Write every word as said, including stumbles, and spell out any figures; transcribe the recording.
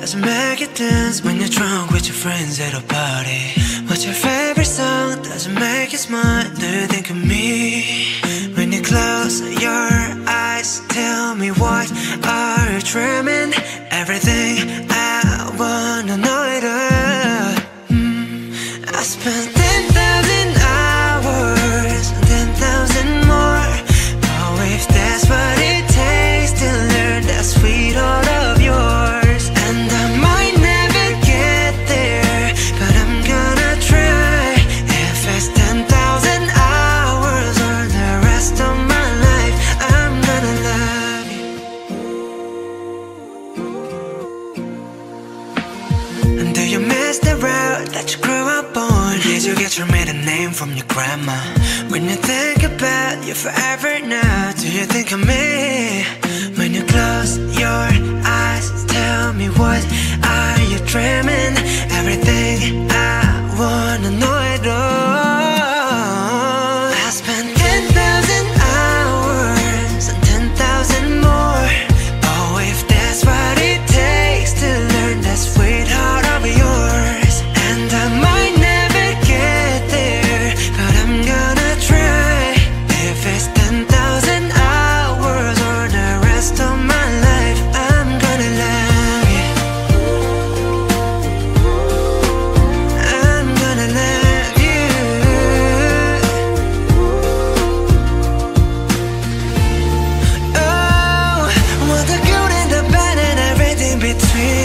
doesn't make you dance when you're drunk with your friends at a party. What's your favorite song? Doesn't make you smile. Do you think of me when you close your eyes? Tell me what are you dreaming? Everything I wanna know it all. mm. I spent ten thousand hours, ten thousand more. Oh, if that's what it takes to learn that sweet heart of yours. And I might never get there, but I'm gonna try. If it's ten thousand hours or the rest of my life, I'm gonna love you. And do you miss the road that you grew up on? Did you get your maiden name from your grandma? When you think about you forever now, do you think of me? When you close your eyes, tell me what are you dreaming? Everything I wanna know it all. I spent ten thousand hours and ten thousand more. Oh, if that's what it takes to learn that sweet heart of yours. And I might never get there, but I'm gonna try. If it's ten thousand hours or the rest of my life, I'm gonna love you. I'm gonna love you. Oh, want the good and the bad and everything between.